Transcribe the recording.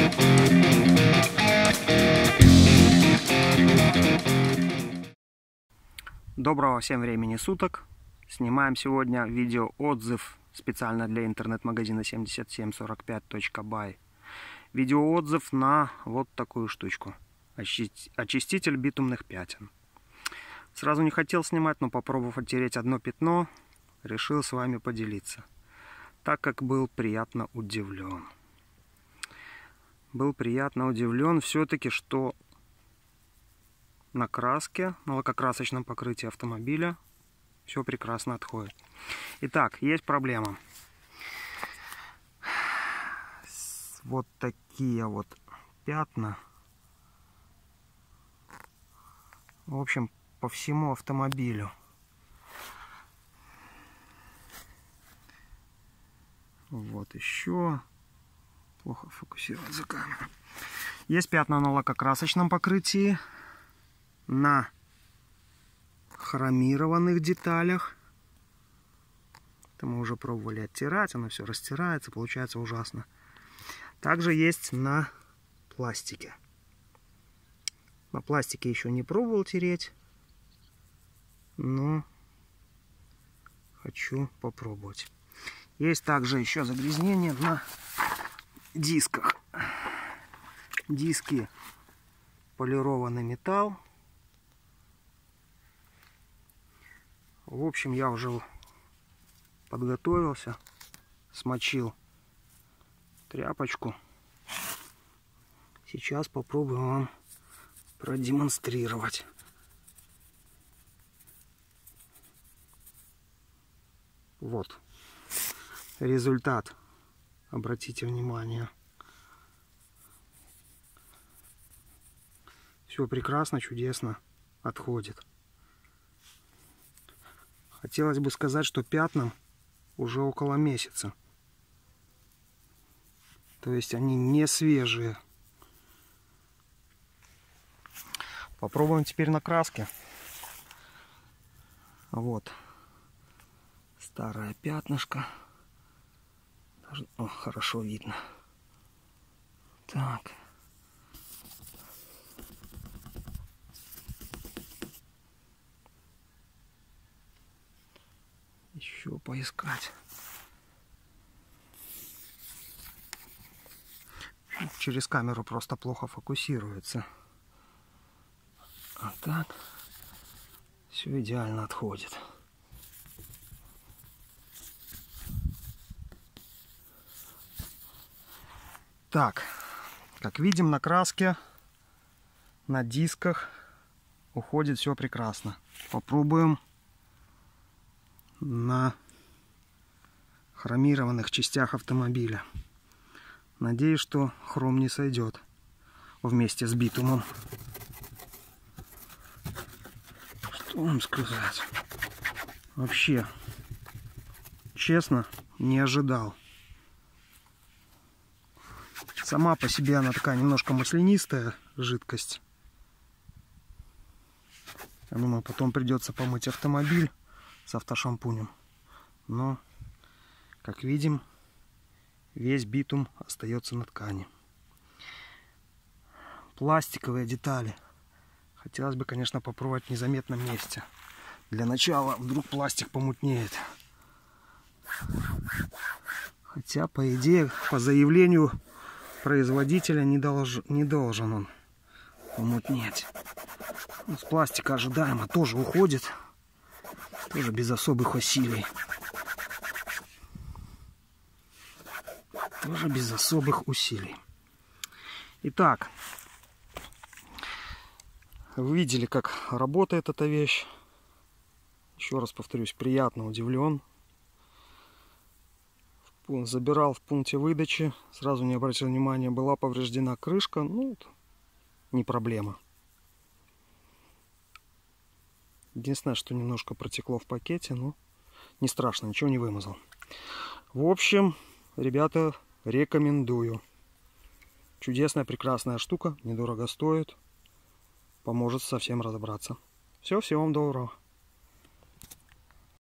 Доброго всем времени суток. Снимаем сегодня видеоотзыв специально для интернет-магазина 7745.by. Видеоотзыв на вот такую штучку. Очиститель битумных пятен. Сразу не хотел снимать, но попробовав оттереть одно пятно, решил с вами поделиться. Так как был приятно удивлен. Все-таки, что на краске, на лакокрасочном покрытии автомобиля все прекрасно отходит. Итак, есть проблема. Вот такие вот пятна. В общем, по всему автомобилю. Вот еще. Плохо фокусируется камера. Есть пятна на лакокрасочном покрытии, на хромированных деталях. Это мы уже пробовали оттирать, оно все растирается, получается ужасно. Также есть на пластике. На пластике еще не пробовал тереть, но хочу попробовать. Есть также еще загрязнение на дисках. Диски полированный металл. В общем, я уже подготовился, смочил тряпочку. Сейчас попробую вам продемонстрировать. Вот результат. Обратите внимание. Все прекрасно, чудесно отходит. Хотелось бы сказать, что пятнам уже около месяца. То есть они не свежие. Попробуем теперь на краске. Вот. Старое пятнышко. Даже, хорошо видно. Так. Еще поискать. Через камеру просто плохо фокусируется. А так все идеально отходит. Так, как видим, на краске, на дисках уходит все прекрасно. Попробуем на хромированных частях автомобиля. Надеюсь, что хром не сойдет вместе с битумом. Что вам сказать? Вообще, честно, не ожидал. Сама по себе она такая немножко маслянистая жидкость. Я думаю, потом придется помыть автомобиль с автошампунем. Но, как видим, весь битум остается на ткани. Пластиковые детали. Хотелось бы, конечно, попробовать в незаметном месте. Для начала вдруг пластик помутнеет. Хотя, по идее, по заявлению производителя не должен он помутнеть. С пластика ожидаемо тоже уходит. Тоже без особых усилий. Итак, вы видели, как работает эта вещь. Еще раз повторюсь, приятно удивлен. Забирал в пункте выдачи, сразу не обратил внимания, была повреждена крышка. Ну, не проблема. Единственное, что немножко протекло в пакете, но не страшно, ничего не вымазал. В общем, ребята, рекомендую. Чудесная, прекрасная штука, недорого стоит, поможет совсем разобраться. Все, всего вам доброго.